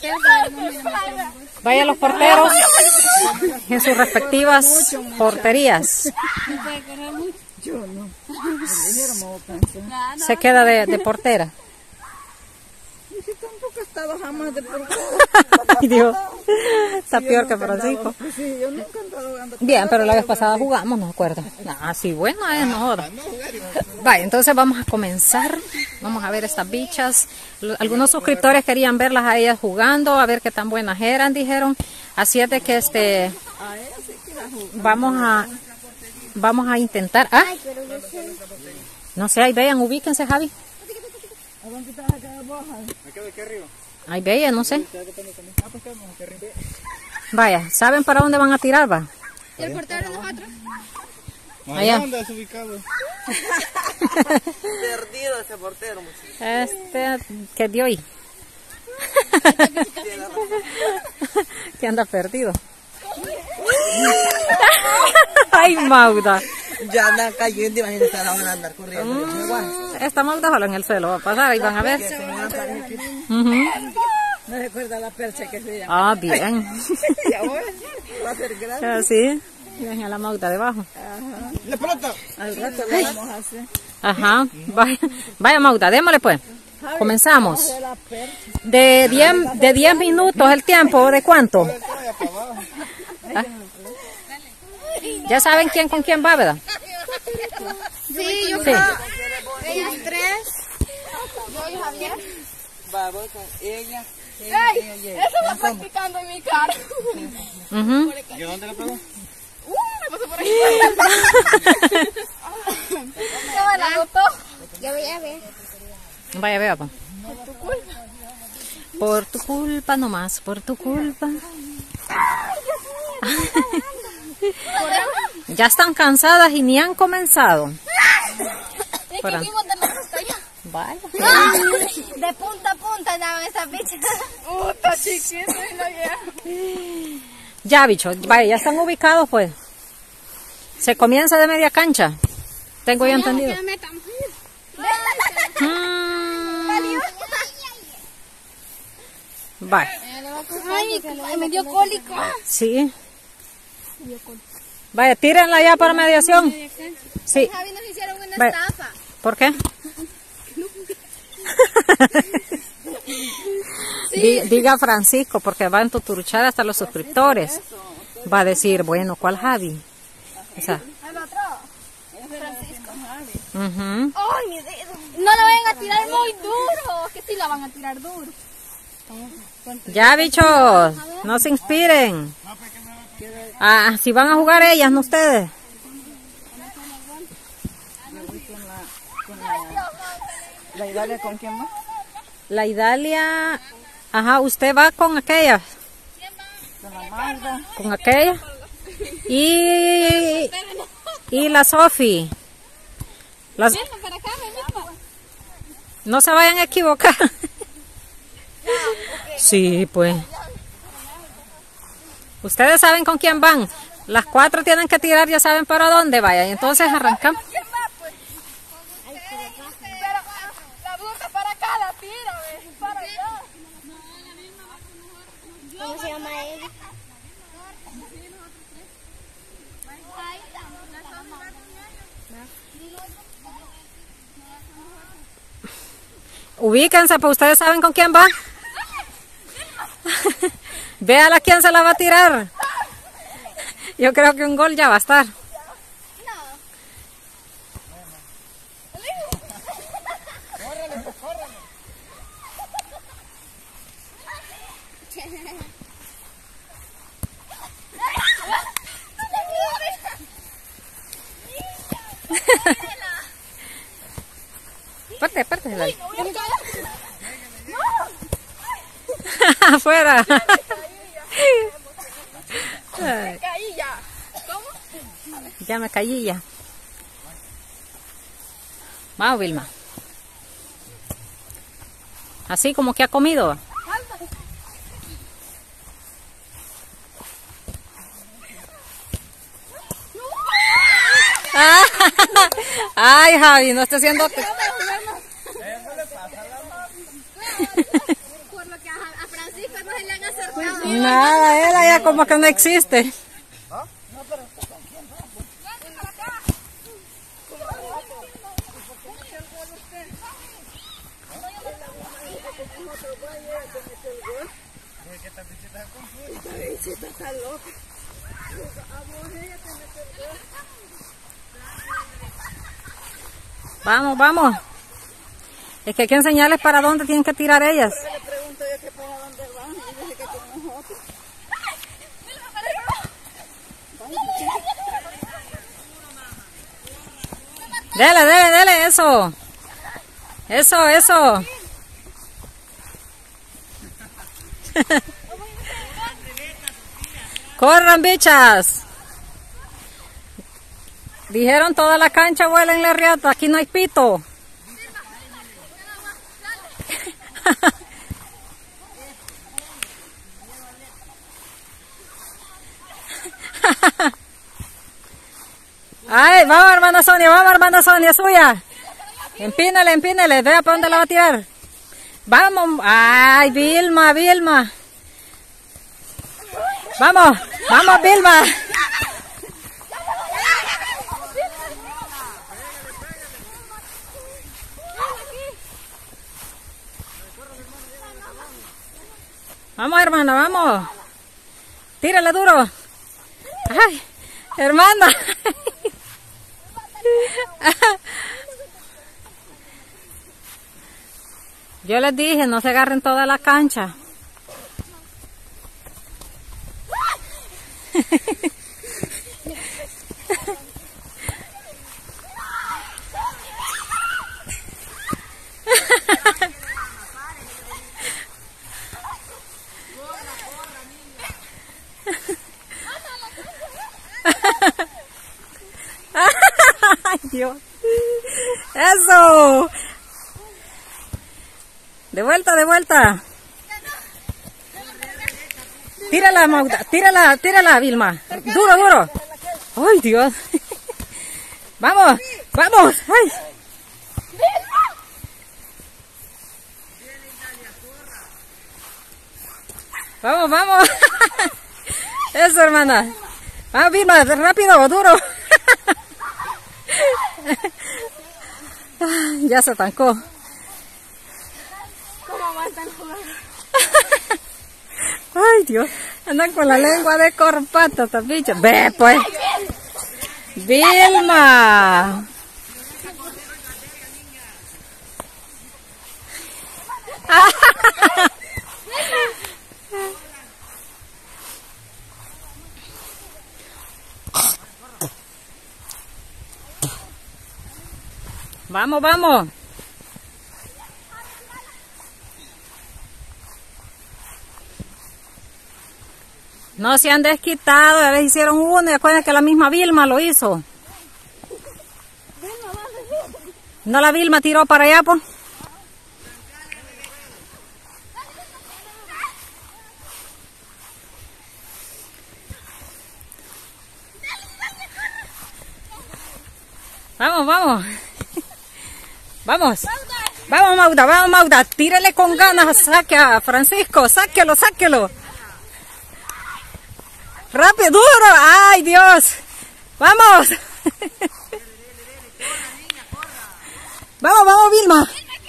Vaya los porteros en sus respectivas porterías. Se queda de portera. Ay, Dios, está peor que Francisco. Bien, pero la vez pasada jugamos, no me acuerdo. Ah, sí, bueno, no joda. Vaya, entonces vamos a comenzar. Vamos a ver estas bichas. Algunos suscriptores querían verlas a ellas jugando, a ver qué tan buenas eran, dijeron. Así es de que vamos a intentar. Ah, no sé, ahí vean, ubíquense, Javi. Ahí vean, no sé. Vaya, ¿saben para dónde van a tirar, va? ¿Y el portero de nosotros? Allá. ¿Dónde es ubicado? Perdido ese portero. ¿Qué dio ahí? Que anda perdido. Ay, Mauda. Ya andan cayendo, imagínense, ahora van a andar corriendo. Esta Mauda solo en el suelo va a pasar y van a ver. Me recuerda la percha que se llama. Ah, bien. Va a ser grande. Así. Miren a la Mauda debajo. La pelota. Al rato lo vamos a hacer. Ajá. Vaya Mauda, démosle pues. Comenzamos. De 10 minutos el tiempo, ¿de cuánto? ¿Ah? ¿Ya saben quién con quién va, verdad? Sí, yo Sí. creo. Ellas tres. Yo y Javier. Va, voy con ella. ¡Ey! Eso va practicando en mi cara. Ujú. ¿Y dónde le pegó? Me pasó por aquí. ¿Qué me la gustó? Yo voy a ver. Vaya, vea, pa. Por tu culpa nomás, por tu culpa. Ya están cansadas y ni han comenzado. Es que vimos de más hasta allá. Vaya. De punta a punta andaban esas bichas. Está chiquito y no llega. Ya, bicho, vaya, ya están ubicados, pues. Se comienza de media cancha. Tengo ya entendido. Que metamos. Vaya. Ay, me dio cólico. Sí. Vaya, tírenla ya para mediación. Sí. Javi nos hicieron una Vaya. estafa. ¿Por qué? Diga Francisco, porque va a entuturuchar hasta los suscriptores. Va a decir, bueno, ¿cuál Javi? O sea, ¿El otro? Francisco. ujú. ¡Ay, mi dedo! No la vayan a tirar muy duro. Que sí la van a tirar duro. Ya, bichos, no se inspiren. Ah, si van a jugar ellas, no ustedes. ¿La Idalia con quién va? La Idalia, ajá, usted va con aquella. Con la Magda. Con aquella. Y la Sofi. Las... Para acá, ven, No se vayan a equivocar. Sí, pues. Ustedes saben con quién van. Las 4 tienen que tirar, ya saben para dónde vayan. Entonces arrancamos. ¿quién va, pues? Pero la bruja para acá la tira, ¿ves? Para allá. ¿Cómo se llama ella? Ubíquense, pues ustedes saben con quién va. Véala quién se la va a tirar. Yo creo que un gol ya va a estar. Aparte, Lali. Afuera. Me caí ya. ¿Cómo? Ya me caí ya. Vamos, Vilma. Así como que ha comido. Ay, Javi, no esté haciendo... Por lo que a Francisco no se Nada, él allá como que no existe. Vamos, vamos. Es que hay que enseñarles para dónde tienen que tirar ellas. Le pregunto yo que para dónde van y dice que con nosotros. Dele, dele, dele, eso. Eso, eso. Corran, bichas. Dijeron toda la cancha vuela en la riata, aquí no hay pito. Ay, vamos hermana Sonia, suya. Empínale, empínale, vea para dónde la va a tirar. Vamos, ay, Vilma, Vilma. Vamos, vamos, Vilma. Vamos, hermana, vamos. Tírale duro. Ay, hermana. Yo les dije, no se agarren toda la cancha. Ay, Dios. Eso. De vuelta, de vuelta. Tírala, Magda. Tírala, tírala, Vilma. Duro, duro. Ay, Dios. Vamos, vamos. Ay. Vamos, vamos. Eso, hermana. Vamos, Vilma, rápido, duro. Ya se estancó. ¿Cómo aguantan jugar? Ay, Dios. Andan con la lengua de corpata, estas bichas. Ve, pues. Vilma. Vamos, vamos. No se han desquitado, ya les hicieron uno y acuérdense que la misma Vilma lo hizo. No, la Vilma tiró para allá, pues. Vamos, vamos. Vamos. Vamos, Magda. Tírale con ganas, saque a Francisco. Sáquelo, sáquelo. Rápido, duro. Ay, Dios. Vamos. Vamos, vamos, Vilma.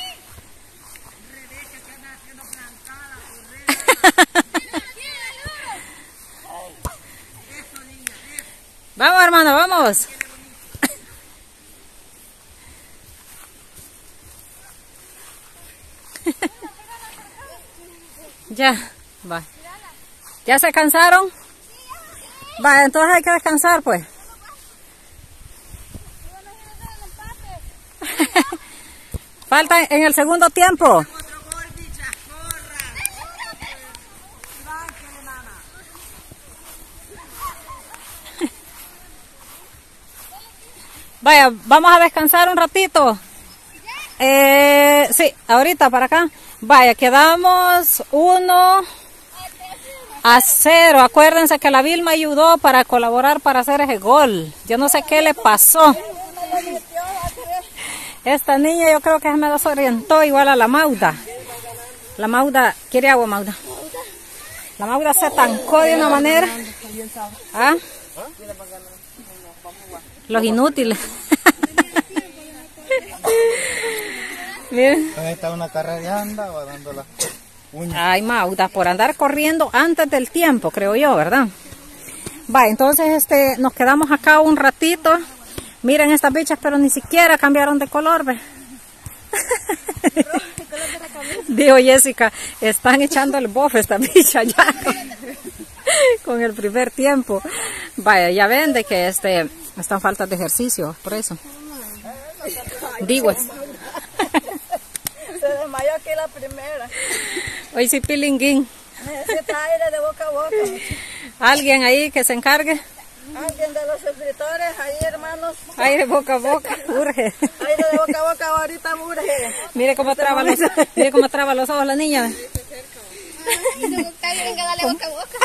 Vamos, hermano, vamos. Ya, va. ¿Ya se cansaron? Va, entonces hay que descansar, pues. Falta en el segundo tiempo. Vaya, vamos a descansar un ratito. Sí, ahorita para acá. Vaya, quedamos 1-0. Acuérdense que la Vilma ayudó para colaborar para hacer ese gol. Yo no sé qué le pasó. Esta niña yo creo que se me desorientó igual a la Magda. La Magda, ¿quiere agua, Magda? La Maura se tancó de una manera. ¿Ah? Los inútiles. Miren. Ahí está una carrera va dando las uñas. Ay, Mauda, por andar corriendo antes del tiempo, creo yo, ¿verdad? Va, entonces nos quedamos acá un ratito. Miren estas bichas, pero ni siquiera cambiaron de color, ¿ve? Dijo Jessica, están echando el bofe estas bichas ya. Con el primer tiempo. Vaya, ya ven de que están faltas de ejercicio, por eso. Digo es. Se desmayó aquí la primera. Hoy sí pilinguín. Necesita aire de boca a boca. Alguien ahí que se encargue. Alguien de los suscriptores, ahí hermanos. Aire boca a boca, urge. Aire de boca a boca ahorita urge. Mire cómo traba los ojos la niña. Venga, dale boca a boca.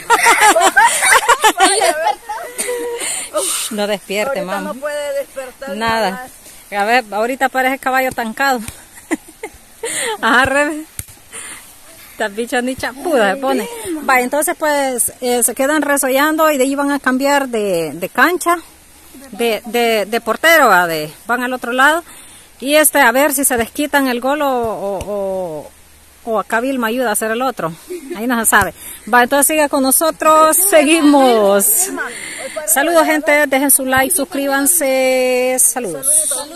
No despierte, Ahorita mamá. no puede despertar Nada. A ver, ahorita parece caballo tancado. Ajá, Rebe. Estas bichas ni chapudas se pone. Va, entonces pues se quedan resollando y de ahí van a cambiar de cancha, de portero, van al otro lado. Y a ver si se desquitan el gol o acá Vilma ayuda a hacer el otro. Ahí no se sabe. Va, entonces sigue con nosotros. Seguimos. Saludos, gente. Dejen su like, suscríbanse. Saludos.